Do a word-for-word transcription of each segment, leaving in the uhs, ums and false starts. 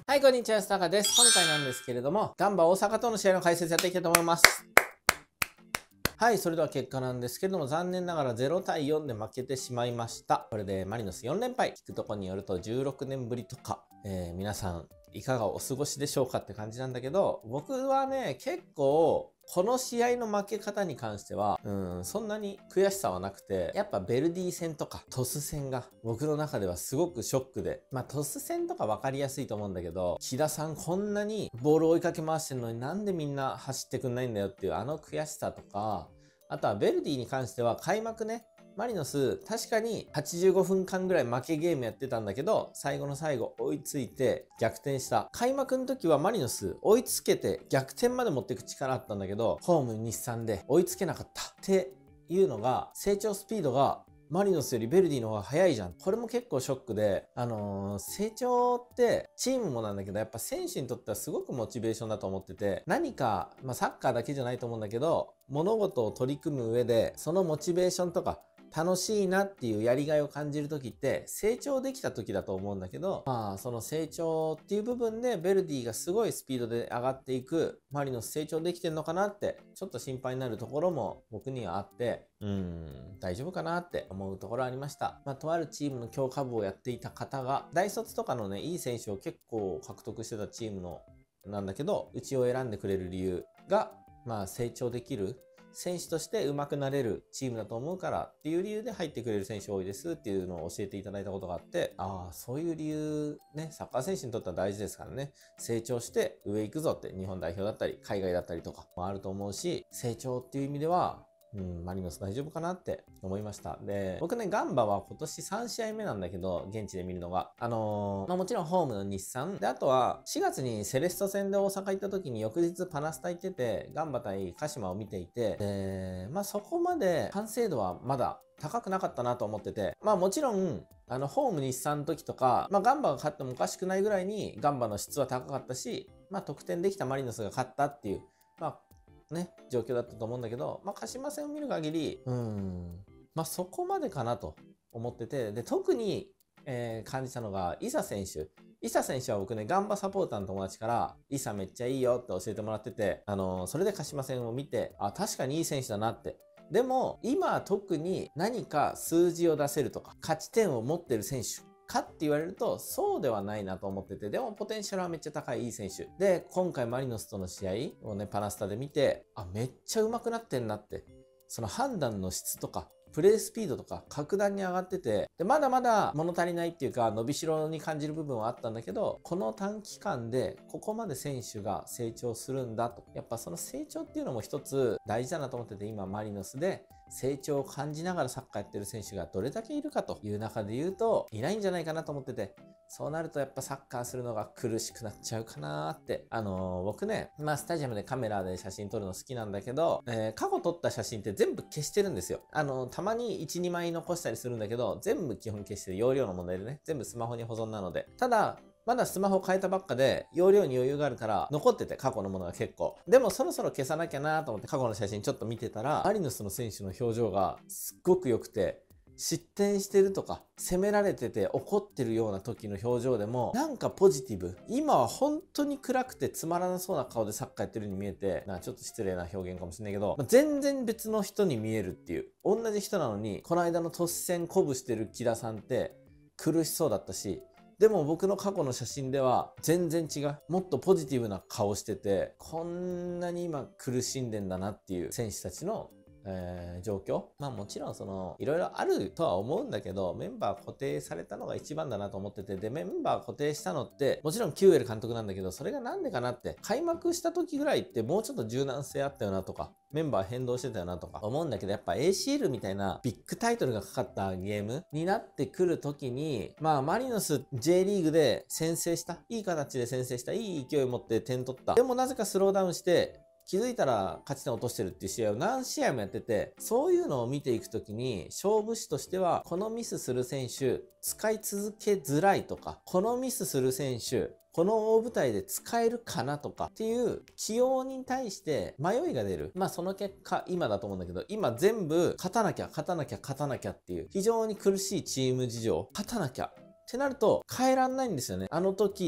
はい、こんにちは、スタカです。今回なんですけれども、ガンバ大阪との試合の解説やっていきたいと思います。はい、それでは結果なんですけれども、残念ながらゼロたいよんで負けてしまいました。これでマリノスよんれんぱい。聞くとこによるとじゅうろくねんぶりとか、えー、皆さんいかがお過ごしでしょうかって感じなんだけど、僕はね、結構、この試合の負け方に関しては、うん、そんなに悔しさはなくて、やっぱベルディ戦とかトス戦が僕の中ではすごくショックで、まあトス戦とか分かりやすいと思うんだけど、木田さんこんなにボール追いかけ回してるのになんでみんな走ってくんないんだよっていうあの悔しさとか、あとはベルディに関しては開幕ね、マリノス確かにはちじゅうごふんかんぐらい負けゲームやってたんだけど、最後の最後追いついて逆転した。開幕の時はマリノス追いつけて逆転まで持っていく力あったんだけど、ホーム日産で追いつけなかったっていうのが、成長スピードがマリノスよりベルディの方が早いじゃん。これも結構ショックで、あのー、成長ってチームもなんだけど、やっぱ選手にとってはすごくモチベーションだと思ってて、何か、まあサッカーだけじゃないと思うんだけど、物事を取り組む上で、そのモチベーションとか、楽しいなっていうやりがいを感じる時って成長できた時だと思うんだけど、まあその成長っていう部分でベルディがすごいスピードで上がっていく、マリノス成長できてんのかなってちょっと心配になるところも僕にはあって、うーん大丈夫かなって思うところありました。まあとあるチームの強化部をやっていた方が大卒とかのねいい選手を結構獲得してたチームのなんだけど、うちを選んでくれる理由がまあ成長できる選手として上手くなれるチームだと思うからっていう理由で入ってくれる選手多いですっていうのを教えていただいたことがあって、ああ、そういう理由ね、サッカー選手にとっては大事ですからね、成長して上行くぞって日本代表だったり海外だったりとかもあると思うし、成長っていう意味ではうん、マリノス大丈夫かなって思いました。で、僕ね、ガンバは今年さんしあいめなんだけど、現地で見るのが。あのー、まあもちろんホームの日産。で、あとはしがつにセレッソ戦で大阪行った時に翌日パナスタ行ってて、ガンバ対鹿島を見ていて、で、まあそこまで完成度はまだ高くなかったなと思ってて、まあもちろん、あの、ホーム日産の時とか、まあガンバが勝ってもおかしくないぐらいにガンバの質は高かったし、まあ得点できたマリノスが勝ったっていう、まあね、状況だったと思うんだけど、まあ、鹿島戦を見る限り、うーん、まあ、そこまでかなと思ってて、で、特に、えー、感じたのが、伊佐選手。伊佐選手は僕ね、ガンバサポーターの友達から、伊佐めっちゃいいよって教えてもらってて、あのー、それで鹿島戦を見て、あ、確かにいい選手だなって。でも、今特に何か数字を出せるとか、勝ち点を持ってる選手、かって言われると、そうではないなと思ってて、でもポテンシャルはめっちゃ高いいい選手。で、今回マリノスとの試合をね、パナスタで見て、あ、めっちゃ上手くなってんなって。その判断の質とか、プレースピードとか格段に上がってて、で、まだまだ物足りないっていうか、伸びしろに感じる部分はあったんだけど、この短期間でここまで選手が成長するんだと。やっぱその成長っていうのも一つ大事だなと思ってて、今マリノスで成長を感じながらサッカーやってる選手がどれだけいるかという中で言うと、いないんじゃないかなと思ってて、そうなるとやっぱサッカーするのが苦しくなっちゃうかなーって。あのー、僕ね、まあスタジアムでカメラで写真撮るの好きなんだけど、えー、過去撮った写真って全部消してるんですよ。あのー、たまにいち、にまい残したりするんだけど、全部基本消してる。容量の問題でね。全部スマホに保存なので。ただ、まだスマホ変えたばっかで容量に余裕があるから残ってて、過去のものが結構。でもそろそろ消さなきゃなと思って過去の写真ちょっと見てたら、マリノスの選手の表情がすっごく良くて、失点してるとか攻められてて怒ってるような時の表情でもなんかポジティブ。今は本当に暗くてつまらなそうな顔でサッカーやってるように見えて、なちょっと失礼な表現かもしれないけど、まあ、全然別の人に見えるっていう。同じ人なのにこの間の突戦鼓舞してる木田さんって苦しそうだったし、でも僕の過去の写真では全然違う。もっとポジティブな顔してて、こんなに今苦しんでんだなっていう選手たちのえー、状況。まあもちろんそのいろいろあるとは思うんだけど、メンバー固定されたのが一番だなと思ってて、でメンバー固定したのってもちろんキューエル監督なんだけど、それがなんでかなって、開幕した時ぐらいってもうちょっと柔軟性あったよなとか、メンバー変動してたよなとか思うんだけど、やっぱ エーシーエル みたいなビッグタイトルがかかったゲームになってくる時に、まあマリノス J リーグで先制した、いい形で先制した、いい勢いを持って点取った、でもなぜかスローダウンして気づいたら勝ち点落としてるっていう試合を何試合もやってて、そういうのを見ていくときに、勝負師としては、このミスする選手、使い続けづらいとか、このミスする選手、この大舞台で使えるかなとかっていう起用に対して迷いが出る。まあその結果今だと思うんだけど、今全部勝たなきゃ勝たなきゃ勝たなきゃっていう非常に苦しいチーム事情、勝たなきゃってなると変えらんないんですよね。あの時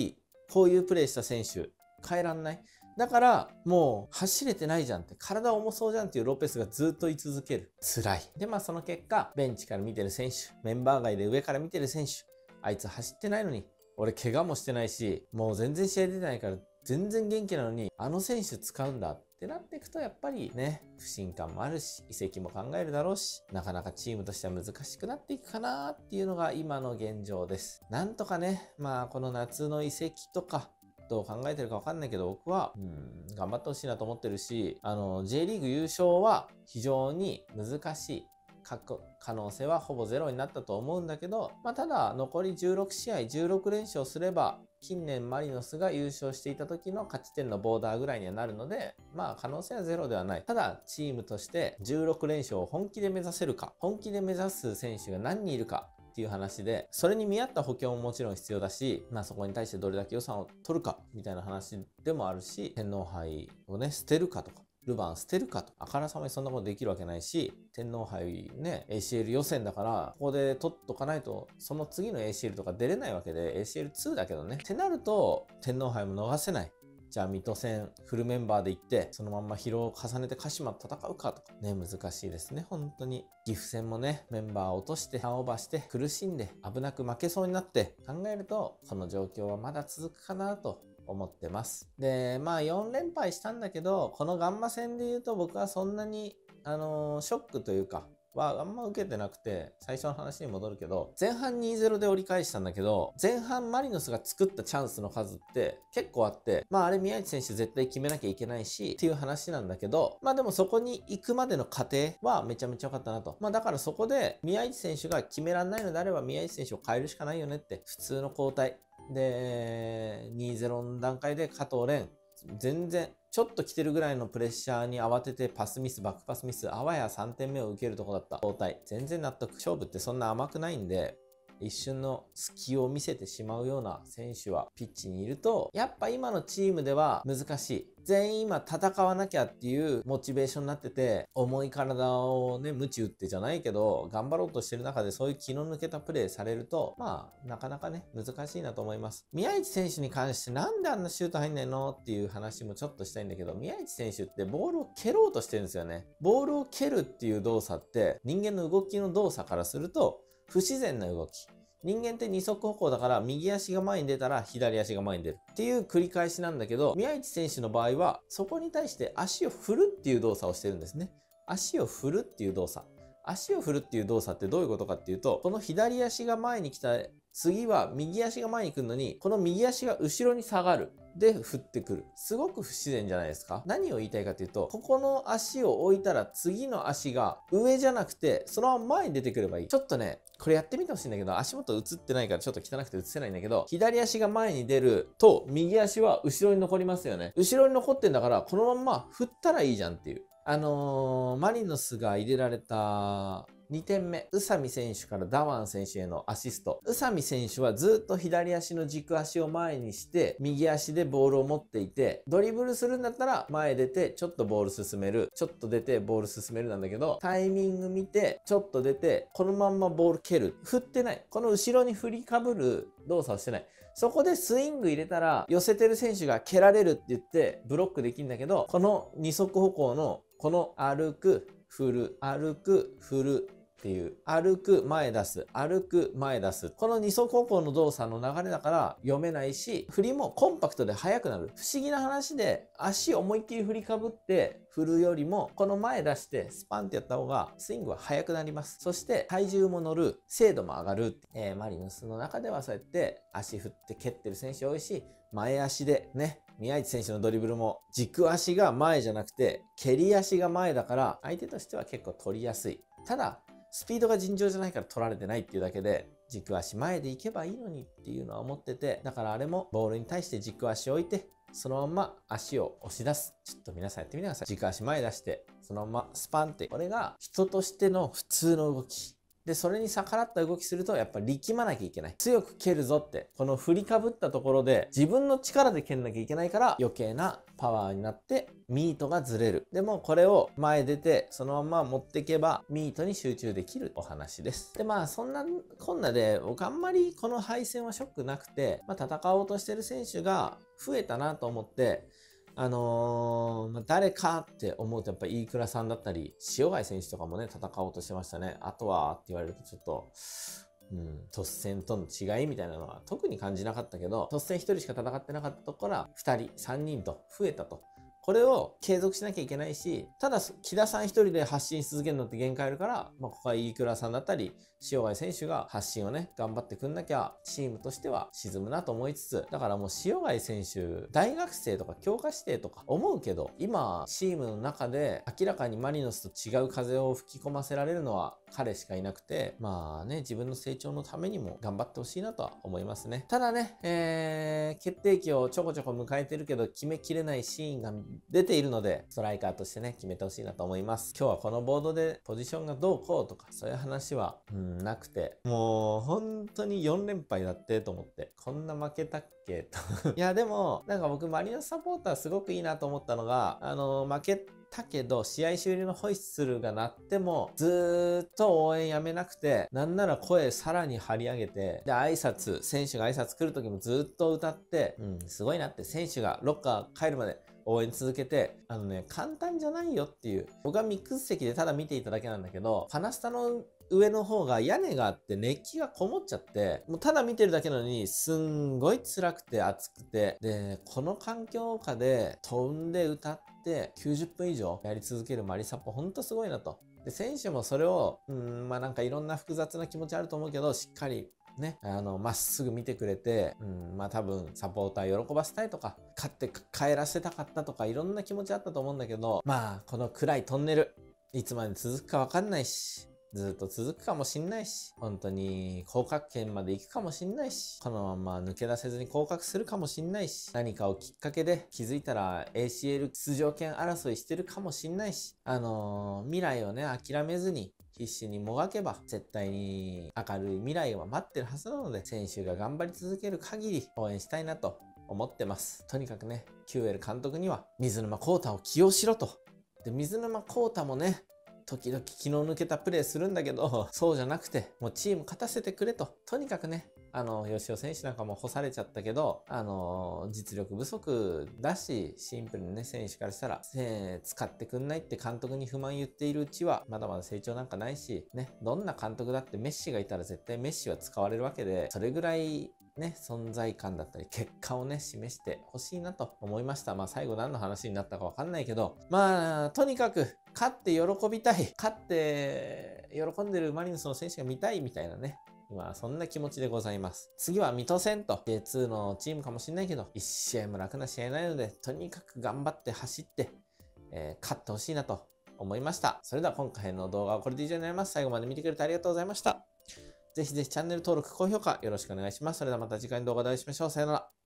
こういうプレーした選手変えらんない。だからもう走れてないじゃんって、体重そうじゃんっていうロペスがずっと居続ける。辛い。でまあその結果、ベンチから見てる選手、メンバー外で上から見てる選手、あいつ走ってないのに、俺怪我もしてないし、もう全然試合出てないから全然元気なのに、あの選手使うんだってなっていくと、やっぱりね、不信感もあるし、移籍も考えるだろうし、なかなかチームとしては難しくなっていくかなっていうのが今の現状です。なんとかね、まあこの夏の移籍とか、どう考えてるかわかんないけど、僕は、うん、頑張ってほしいなと思ってるし、あの、J リーグ優勝は非常に難しい。可能性はほぼゼロになったと思うんだけど、まあ、ただ残りじゅうろくしあいじゅうろくれんしょうすれば、近年マリノスが優勝していた時の勝ち点のボーダーぐらいにはなるので、まあ可能性はゼロではない。ただチームとしてじゅうろくれんしょうを本気で目指せるか、本気で目指す選手が何人いるかっていう話で、それに見合った補強ももちろん必要だし、まあそこに対してどれだけ予算を取るかみたいな話でもあるし、天皇杯をね捨てるかとか、ルヴァン捨てるかと。あからさまにそんなことできるわけないし、天皇杯ね、エーシーエル 予選だから、ここで取っとかないと、その次の エーシーエル とか出れないわけで、エーシーエルツー だけどね。ってなると、天皇杯も逃せない。じゃあ、水戸戦フルメンバーで行って、そのまんま疲労を重ねて鹿島と戦うかとか。ね、難しいですね、本当に。岐阜戦もね、メンバーを落として、ターンオーバーして、苦しんで、危なく負けそうになって考えると、この状況はまだ続くかなと思ってます。で、まあよんれんぱいしたんだけど、このガンマ戦で言うと僕はそんなに、あのー、ショックというか、はあんま受けてなくて、最初の話に戻るけど、前半 にたいゼロ で折り返したんだけど、前半マリノスが作ったチャンスの数って結構あって、まああれ宮市選手絶対決めなきゃいけないし、っていう話なんだけど、まあでもそこに行くまでの過程はめちゃめちゃ良かったなと。まあだからそこで宮市選手が決めらんないのであれば宮市選手を変えるしかないよねって、普通の交代。で、にたいゼロ の段階で加藤蓮、全然、ちょっと来てるぐらいのプレッシャーに慌ててパスミス、バックパスミス、あわやさんてんめを受けるとこだった。交代。全然納得。勝負ってそんな甘くないんで、一瞬の隙を見せてしまうような選手はピッチにいると、やっぱ今のチームでは難しい。全員今戦わなきゃっていうモチベーションになってて、重い体をね、鞭打ってじゃないけど、頑張ろうとしてる中でそういう気の抜けたプレーされると、まあ、なかなかね、難しいなと思います。宮市選手に関してなんであんなシュート入んないのっていう話もちょっとしたいんだけど、宮市選手ってボールを蹴ろうとしてるんですよね。ボールを蹴るっていう動作って人間の動きの動作からすると不自然な動き。人間って二足歩行だから右足が前に出たら左足が前に出るっていう繰り返しなんだけど、宮市選手の場合はそこに対して足を振るっていう動作をしてるんですね。足を振るっていう動作。足を振るっていう動作ってどういうことかっていうと、この左足が前に来た次は右足が前に来るのに、この右足が後ろに下がる。で、振ってくる。すごく不自然じゃないですか。何を言いたいかというと、ここの足を置いたら次の足が上じゃなくて、そのまま前に出てくればいい。ちょっとね、これやってみてほしいんだけど、足元映ってないからちょっと汚くて映せないんだけど、左足が前に出ると、右足は後ろに残りますよね。後ろに残ってんだから、このまんま振ったらいいじゃんっていう。あのー、マリノスが入れられたにてんめ、宇佐美選手からダワン選手へのアシスト。宇佐美選手はずっと左足の軸足を前にして、右足でボールを持っていて、ドリブルするんだったら前出て、ちょっとボール進める。ちょっと出て、ボール進めるなんだけど、タイミング見て、ちょっと出て、このまんまボール蹴る。振ってない。この後ろに振りかぶる動作をしてない。そこでスイング入れたら、寄せてる選手が蹴られるって言って、ブロックできるんだけど、この二足歩行の、この歩く、振る、歩く、振る。っていう歩く前出す歩く前出すこの二足歩行の動作の流れだから読めないし、振りもコンパクトで速くなる。不思議な話で足を思いっきり振りかぶって振るよりもこの前出してスパンってやった方がスイングは速くなります。そして体重も乗る、精度も上がる。えー、マリノスの中ではそうやって足振って蹴ってる選手多いし、前足でね、宮市選手のドリブルも軸足が前じゃなくて蹴り足が前だから相手としては結構取りやすい。ただスピードが尋常じゃないから取られてないっていうだけで、軸足前で行けばいいのにっていうのは思ってて、だからあれもボールに対して軸足を置いて、そのまま足を押し出す。ちょっと皆さんやってみてください。軸足前出して、そのままスパンって。これが人としての普通の動き。で、それに逆らった動きすると、やっぱり力まなきゃいけない。強く蹴るぞって、この振りかぶったところで、自分の力で蹴んなきゃいけないから、余計なパワーになってミートがずれる。でもこれを前出てそのまま持っていけばミートに集中できるお話です。でまあそんなこんなで僕あんまりこの敗戦はショックなくて、まあ、戦おうとしてる選手が増えたなと思って、あのーまあ、誰かって思うとやっぱ飯倉さんだったり塩貝選手とかもね戦おうとしてましたね。あとはって言われるとちょっとうん、突戦との違いみたいなのは特に感じなかったけど、突戦ひとりしか戦ってなかったところからふたりさんにんと増えたと。これを継続しなきゃいけないし、ただ木田さん一人で発信し続けるのって限界あるから、まあ、ここは飯倉さんだったり塩貝選手が発信をね頑張ってくんなきゃチームとしては沈むなと思いつつ、だからもう塩貝選手大学生とか強化指定とか思うけど、今チームの中で明らかにマリノスと違う風を吹き込ませられるのは彼しかいなくて、まあね自分の成長のためにも頑張ってほしいなとは思いますね。ただね、えー、決定機をちょこちょこ迎えてるけど決めきれないシーンが出ているので、ストライカーとしてね決めてほしいなと思います。今日はこのボードでポジションがどうこうとかそういう話は、うん、なくて、もう本当によん連敗だってと思って、こんな負けたっけといやでもなんか僕マリノスサポーターすごくいいなと思ったのが、あの負けだけど試合終了のホイッスルが鳴ってもずーっと応援やめなくて、なんなら声さらに張り上げて、で挨拶選手が挨拶来る時もずっと歌って、うん、すごいなって。選手がロッカー帰るまで応援続けて、あのね簡単じゃないよっていう。僕はミックス席でただ見ていただけなんだけど、パナスタの上の方が屋根があって熱気がこもっちゃって、もうただ見てるだけなのにすんごい辛くて暑くて、でこの環境下で飛んで歌ってきゅうじゅっぷん以上やり続けるマリサポほんとすごいなと。で選手もそれをうんまあなんかいろんな複雑な気持ちあると思うけど、しっかりね、あのまっすぐ見てくれて、うん、まあ多分サポーター喜ばせたいとか勝って帰らせたかったとかいろんな気持ちあったと思うんだけど、まあこの暗いトンネルいつまで続くか分かんないし、ずっと続くかもしんないし、本当に降格圏まで行くかもしんないし、このまま抜け出せずに降格するかもしんないし、何かをきっかけで気づいたら エーシーエル 出場権争いしてるかもしんないし、あのー、未来をね諦めずに必死にもがけば絶対に明るい未来は待ってるはずなので、選手が頑張り続ける限り応援したいなと思ってます。とにかくね、キューエル監督には水沼宏太を起用しろと。で水沼宏太もね時々気の抜けたプレーするんだけど、そうじゃなくてもうチーム勝たせてくれと。とにかくね、あの吉尾選手なんかも干されちゃったけど、あの実力不足だし、シンプルにね選手からしたら、えー、使ってくんないって監督に不満言っているうちはまだまだ成長なんかないしね、どんな監督だってメッシがいたら絶対メッシは使われるわけで、それぐらいね、存在感だったり結果をね示してほしいなと思いました。まあ最後何の話になったかわかんないけど、まあとにかく勝って喜びたい、勝って喜んでるマリノスの選手が見たいみたいなね、今そんな気持ちでございます。次は水戸戦と ジェイツー のチームかもしれないけど、いち試合も楽な試合ないので、とにかく頑張って走って、えー、勝ってほしいなと思いました。それでは今回の動画はこれで以上になります。最後まで見てくれてありがとうございました。ぜひぜひチャンネル登録、高評価よろしくお願いします。それではまた次回の動画でお会いしましょう。さよなら。